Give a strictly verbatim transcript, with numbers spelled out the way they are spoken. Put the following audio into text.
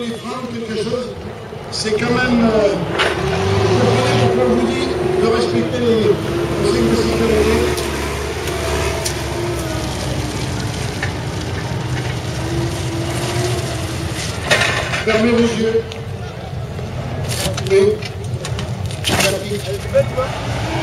doliprane ou quelque chose, c'est quand même, euh, comme on vous dit, de respecter les consignes de sécurité. Fermez vos yeux. Oui.